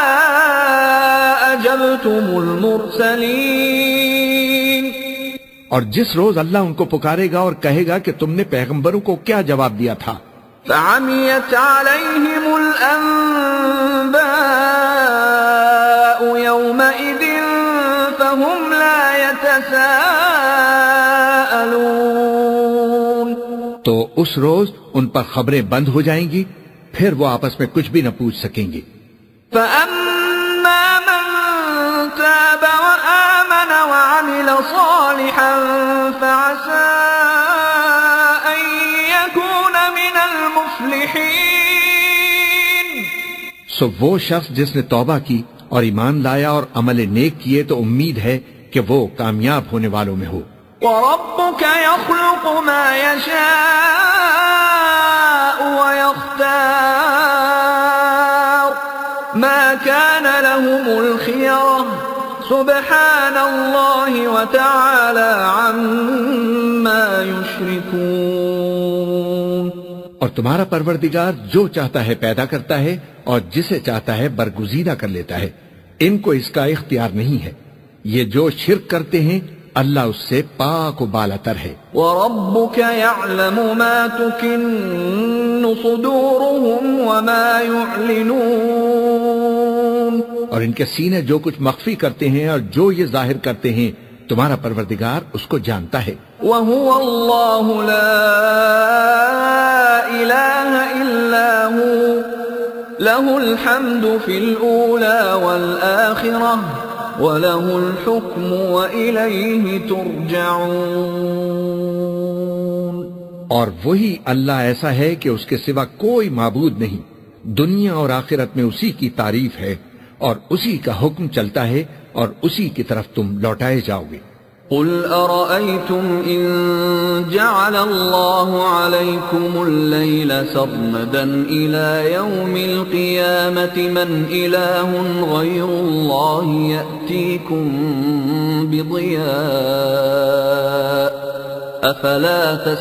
أَجَبْتُمُ الْمُرْسَلِينَ. اور جس روز اللہ ان کو پکارے گا اور کہے گا کہ تم نے پیغمبروں کو کیا جواب دیا تھا. فَعَمِيَتْ عَلَيْهِمُ الْأَنبَاءُ يَوْمَئِذٍ فَهُمْ لَا يَتَسَاءَلُونَ. تو اس روز ان پر خبریں بند ہو جائیں گی، پھر وہ آپس میں کچھ بھی نہ پوچھ سکیں گے. فَأَمَّا مَن تَابَ وَآمَنَ وَعَمِلَ صَالِحًا فَعَسَىٰ أَن يَكُونَ مِنَ الْمُفْلِحِينَ. سو وہ شخص جس نے توبہ کی اور ایمان لایا اور عمل نیک کیے تو امید ہے کہ وہ کامیاب ہونے والوں میں ہو. وَرَبُّكَ يَخْلُقُ مَا يَشَاءُ وَيَخْتَارُ مَا كَانَ لَهُمُ الْخِيَرَةُ سُبْحَانَ اللَّهِ وَتَعَالَى عَمَّا يُشْرِكُونَ. اور تمہارا پروردگار جو چاہتا ہے پیدا کرتا ہے اور جسے چاہتا ہے برگزیدہ کر لیتا ہے، ان کو اس کا اختیار نہیں ہے. یہ جو شرک کرتے ہیں اللہ اس سے پاک و بالاتر ہے. وَرَبُّكَ يَعْلَمُ مَا تُكِنُّ صُدُورُهُمْ وَمَا يُعْلِنُونَ. اور ان کے سینے جو کچھ مخفی کرتے ہیں اور جو یہ ظاہر کرتے ہیں تمہارا پروردگار اس کو جانتا ہے. وَهُوَ اللَّهُ لَا إِلَٰهَ إِلَّا هُوَ لَهُ الْحَمْدُ فِي الْأُولَى وَالْآخِرَةِ وَلَهُ الْحُكْمُ وَإِلَيْهِ تُرْجَعُونَ. اور وہی اللہ ایسا ہے کہ اس کے سوا کوئی معبود نہیں، دنیا اور آخرت میں اسی کی تعریف ہے اور اسی کا حکم چلتا ہے اور اسی کی طرف تم لوٹائے جاؤ گے. قُلْ أَرَأَيْتُمْ إِن جَعَلَ اللَّهُ عَلَيْكُمُ اللَّيْلَ سَرْمَدًا إِلَى يَوْمِ الْقِيَامَةِ مَنْ إِلَٰهٌ غَيْرُ اللَّهِ يَأْتِيكُمْ بِضِيَاءٍ أَفَلَا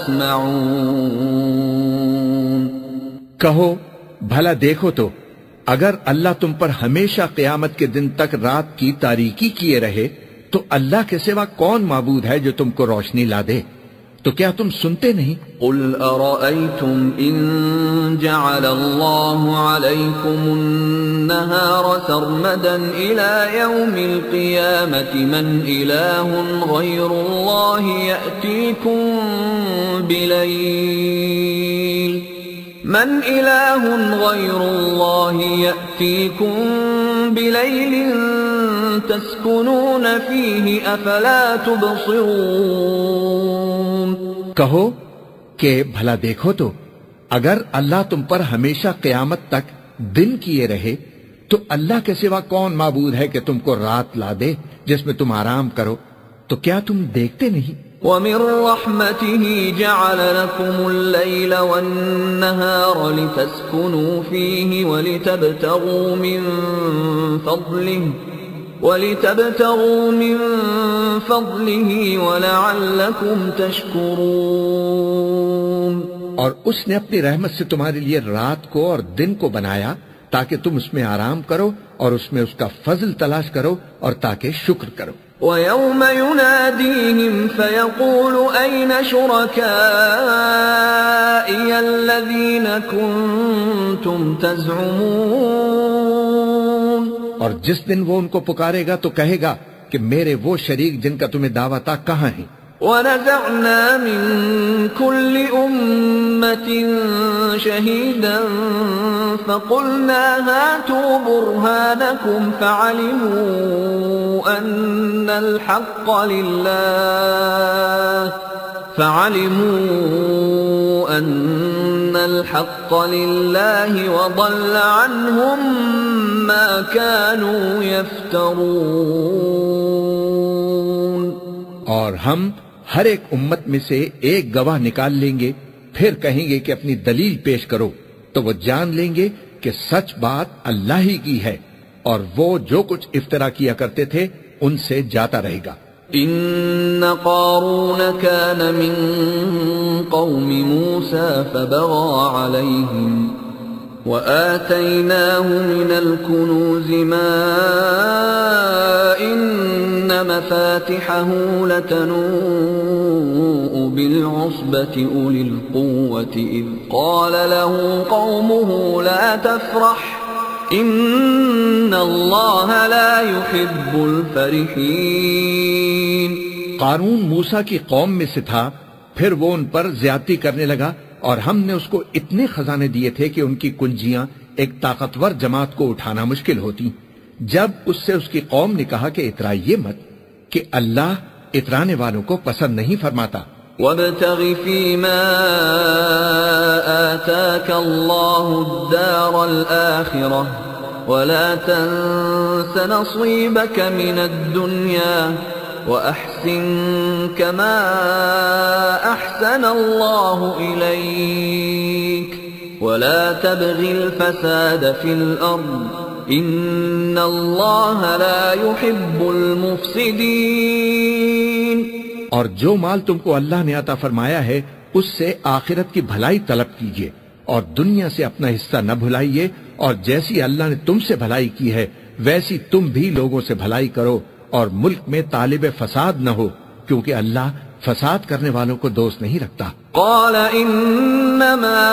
تَسْمَعُونَ. کہو بھلا دیکھو تو اگر اللہ تم پر ہمیشہ قیامت کے دن تک رات کی تاریکی کیے رہے تو اللہ کے سوا کون معبود ہے جو تم کو روشنی لا دے؟ تو کیا تم سنتے نہیں؟ قل ارأيتم ان جعل الله عليكم النهار سرمدا الى يوم القيامة من اله غير الله يأتيكم بليل من اله غير الله يأتيكم بليل تسكنون فيه افلا تبصرون۔ کہو کہ بھلا دیکھو تو اگر اللہ تم پر ہمیشہ قیامت تک دن کیے رہے تو اللہ کے سوا کون معبود ہے کہ تم کو رات لا دے جس میں تم آرام کرو، تو کیا تم دیکھتے نہیں؟ وَمِن رَحْمَتِهِ جَعَلَ لَكُمُ اللَّيْلَ وَالنَّهَارَ لِتَسْكُنُوا فِيهِ وَلِتَبْتَغُوا مِن فَضْلِهِ وَلِتَبْتَغُوا مِن فَضْلِهِ وَلَعَلَّكُمْ تَشْكُرُونَ۔ اور اس نے اپنی رحمت سے تمہارے لیے رات کو اور دن کو بنایا تاکہ تم اس میں آرام کرو اور اس میں اس کا فضل تلاش کرو اور تاکہ شکر کرو۔ وَيَوْمَ يُنَادِيهِمْ فَيَقُولُ أَيْنَ شُرَكَائِيَ الَّذِينَ كُنتُمْ تَزْعُمُونَ۔ اور جس دن وہ ان کو پکارے گا تو کہے گا کہ میرے وہ شریک جن کا تمہیں دعویٰ تھا کہاں ہیں؟ وَنَزَعْنَا مِن كُلِّ أُمَّةٍ شَهِيدًا فَقُلْنَا هَاتُوا بُرْهَانَكُمْ فَعَلِمُوا أَنَّ الْحَقَّ لِلَّهِ فَعَلِمُوا أَنَّ الْحَقَّ لِلَّهِ وَضَلَّ عَنْهُمْ مَا كَانُوا يَفْتَرُونَ۔ اور ہم ہر ایک امت میں سے ایک گواہ نکال لیں گے، پھر کہیں گے کہ اپنی دلیل پیش کرو، تو وہ جان لیں گے کہ سچ بات اللہ ہی کی ہے، اور وہ جو کچھ افترا کیا کرتے تھے ان سے جاتا رہے گا۔ ان قارون كان من قوم موسى فبغى عليهم وآتيناه من الكنوز ما إن مفاتحه لتنوء بالعصبة أولي القوة إذ قال له قومه لا تفرح إن الله لا يحب الفرحين۔ قارون موسیٰ کی قوم میں سے تھا، پھر وہ ان پر زیادتی کرنے لگا اور ہم نے اس کو اتنے خزانے دیے تھے کہ ان کی کنجیاں ایک طاقتور جماعت کو اٹھانا مشکل ہوتی۔ جب اس سے اس کی قوم نے کہا کہ اترائیے مت، کہ اللہ اترانے والوں کو پسند نہیں فرماتا۔ وَابْتَغِ فِيمَا آتَاكَ اللَّهُ الدَّارَ الْآخِرَةَ وَلَا تَنْسَ نَصِيبَكَ مِنَ الدُّنْيَا وَأَحْسِنْ كَمَا أَحْسَنَ اللَّهُ إِلَيْكَ وَلَا تَبْغِ الْفَسَادَ فِي الْأَرْضِ إِنَّ اللَّهَ لَا يُحِبُّ الْمُفْسِدِينَ۔ اور جو مال تم کو اللہ نے عطا فرمایا ہے اس سے آخرت کی بھلائی طلب کیجیے اور دنیا سے اپنا حصہ نہ بھلائیے، اور جیسی اللہ نے تم سے بھلائی کی ہے ویسی تم بھی لوگوں سے بھلائی کرو، اور ملک میں طالب فساد نہ ہو، کیونکہ اللہ فساد کرنے والوں کو دوست نہیں رکھتا۔ قال انما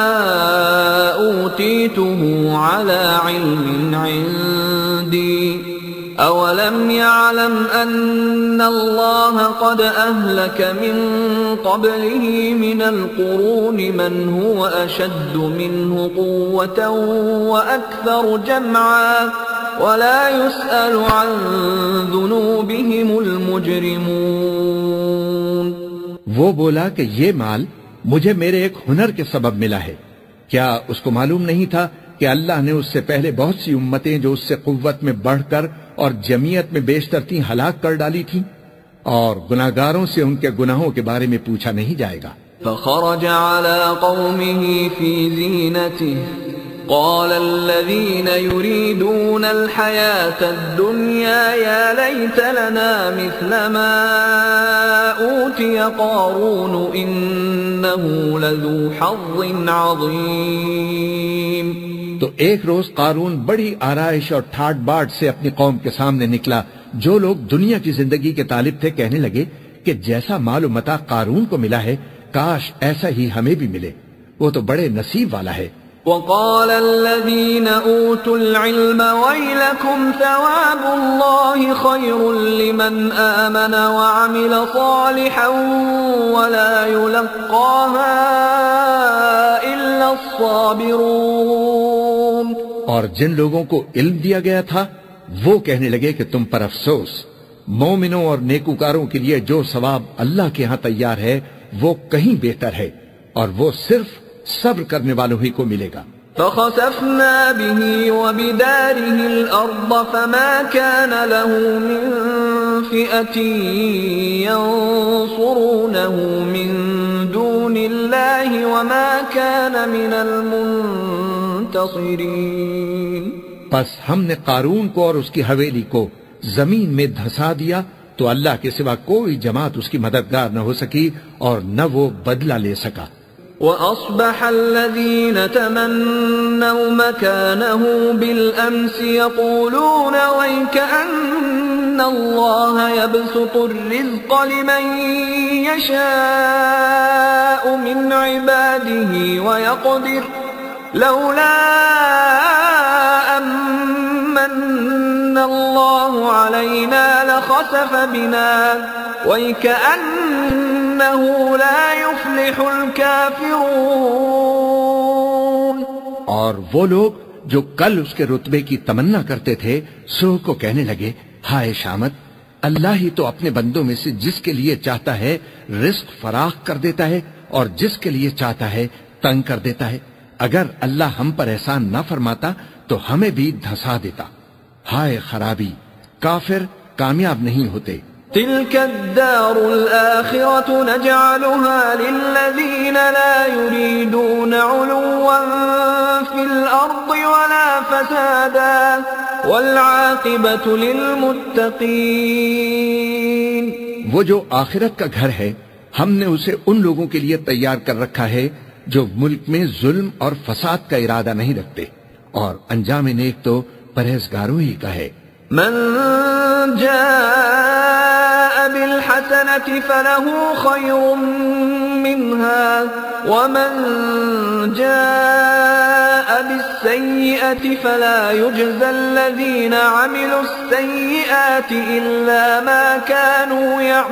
اوتیته على علم عندي اولم يعلم ان الله قد اهلك من قبله من القرون من هو اشد منه قوة واكثر جمعا ولا يسأل عن ذنوبهم المجرمون۔ وہ بولا کہ یہ مال مجھے میرے ایک ہنر کے سبب ملا ہے، کیا اس کو معلوم نہیں تھا کہ اللہ نے اس سے پہلے بہت سی امتیں جو اس سے قوت میں بڑھ کر اور جمعیت میں بیشتر تھیں ہلاک کر ڈالی تھیں، اور گناہگاروں سے ان کے گناہوں کے بارے میں پوچھا نہیں جائے گا۔ فخرج على قومه في زينته قال الذين يريدون الحياة الدنيا يا ليت لنا مثل ما أوتي قارون إنه لذو حظ عظيم۔ تو ایک روز قارون بڑی آرائش اور ٹھاٹ باٹ سے اپنی قوم کے سامنے نکلا۔ جو لوگ دنیا کی زندگی کے طالب تھے کہنے لگے کہ جیسا مال و متاع قارون کو ملا ہے کاش ایسا ہی ہمیں بھی ملے، وہ تو بڑے نصیب والا ہے۔ وقال الذين أوتوا العلم ويلكم ثواب الله خير لمن آمن وعمل صالحا ولا يلقاها إلا الصابرون۔ اور جن لوگوں کو علم دیا گیا تھا وہ کہنے لگے کہ تم پر افسوس، مومنوں اور نیکوکاروں کے لیے جو ثواب اللہ کے ہاں تیار ہے وہ کہیں بہتر ہے، اور وہ صرف صبر کرنے والوں ہی کو ملے گا۔ فخسفنا به وبداره الأرض فما كان له من فئة ينصرونه من دون الله وما كان من المنتصرين۔ پس ہم نے قارون کو اور اس کی حویلی کو زمین میں دھسا دیا تو اللہ کے سوا کوئی جماعت اس کی مددگار نہ ہو سکی اور نہ وہ بدلہ لے سکا۔ وَأَصْبَحَ الَّذِينَ تَمَنَّوْا مَكَانَهُ بِالْأَمْسِ يَقُولُونَ وَيْكَأَنَّ اللَّهَ يَبْسُطُ الرِّزْقَ لِمَن يَشَاءُ مِنْ عِبَادِهِ وَيَقْدِرُ لَوْلَا أَمَّنَّ اللَّهُ عَلَيْنَا لَخَسَفَ بِنَا وَيْكَأَنَّهُ لَا يُفْلِحُ الْكَافِرُونَ۔ اور وہ لوگ جو کل اس کے رتبے کی تمنا کرتے تھے سو کو کہنے لگے، ہائے شامت، اللہ ہی تو اپنے بندوں میں سے جس کے لیے چاہتا ہے رزق فراخ کر دیتا ہے اور جس کے لیے چاہتا ہے تنگ کر دیتا ہے۔ اگر اللہ ہم پر احسان نہ فرماتا تو ہمیں بھی دھسا دیتا۔ ہائے خرابی، کافر کامیاب نہیں ہوتے۔ تلك الدار الآخرة نجعلها للذين لا يريدون علوا في الأرض ولا فسادا والعاقبة للمتقين۔ وہ جو آخرت کا گھر ہے ہم نے اسے ان لوگوں کے لیے تیار کر رکھا ہے جو ملک میں ظلم اور فساد کا ارادہ نہیں رکھتے، اور انجام نیک تو پرہیزگاروں ہی کا ہے۔ من جاء بالحسنة فله خير منها ومن جاء بالسيئة فلا يجزى الذين عملوا السيئات إلا ما كانوا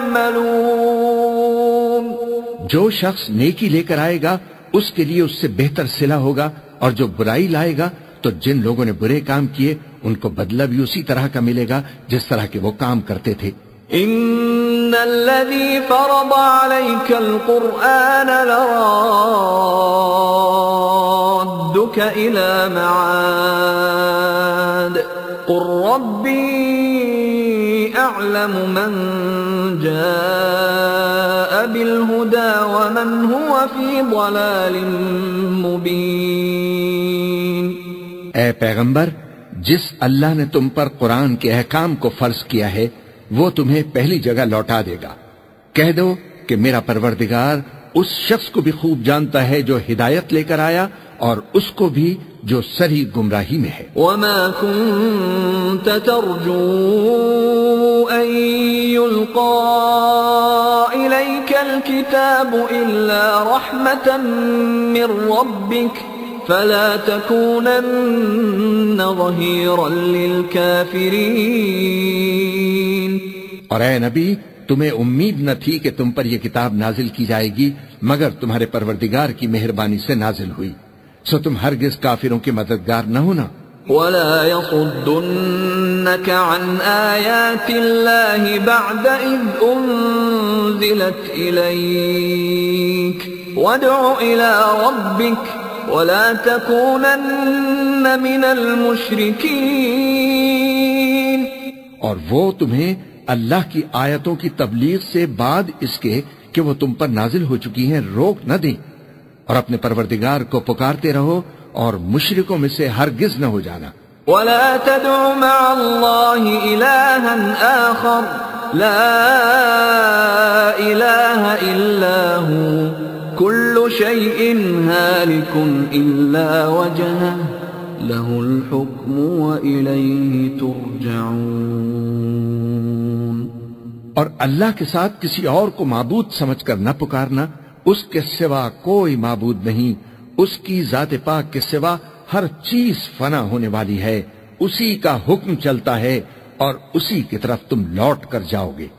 يعملون۔ جو شخص نیکی لے کر آئے گا اس کے لیے اس سے بہتر صلہ ہوگا، اور جو برائی لائے گا تو جن لوگوں نے برے کام کیے ان کو بدلہ بھی اسی طرح کا ملے گا جس طرح کے وہ کام کرتے تھے۔ ان الذي فرض عليك القرآن لرادك الى معاد قل ربي اعلم من جاء بالهدى ومن هو في ضلال مبين۔ اے پیغمبر، جس اللہ نے تم پر قرآن کے احکام کو فرض کیا ہے وہ تمہیں پہلی جگہ لوٹا دے گا۔ کہہ دو کہ میرا پروردگار اس شخص کو بھی خوب جانتا ہے جو ہدایت لے کر آیا اور اس کو بھی جو سری گمراہی میں ہے۔ وما كنت ترجو ان يلقى اليك الكتاب الا رحمة من ربك فلا تكونن ظهيرا للكافرين۔ اور اے نبی، تمہیں امید نہ تھی کہ تم پر یہ کتاب نازل کی جائے گی مگر تمہارے پروردگار کی مہربانی سے نازل ہوئی، سو تم ہرگز کافروں کے مددگار نہ ہونا۔ ولا يصدنك عن آيات الله بعد إذ أنزلت إليك وادع إلى ربك ولا تكونن من المشركين۔ اور وہ تمہیں اللہ کی آیتوں کی تبلیغ سے بعد اس کے کہ وہ تم پر نازل ہو چکی ہیں روک نہ دیں، اور اپنے پروردگار کو پکارتے رہو اور مشرکوں میں سے ہرگز نہ ہو جانا۔ ولا تدع مع الله إلها آخر لا إله إلا هو كل شيء هالك إلا وجهه له الحكم وإليه ترجعون۔ اور اللہ کے ساتھ کسی اور کو معبود سمجھ کر نہ پکارنا، اس کے سوا کوئی معبود نہیں، اس کی ذات پاک کے سوا ہر چیز فنا ہونے والی ہے، اسی کا حکم چلتا ہے اور اسی کی طرف تم لوٹ کر جاؤ گے۔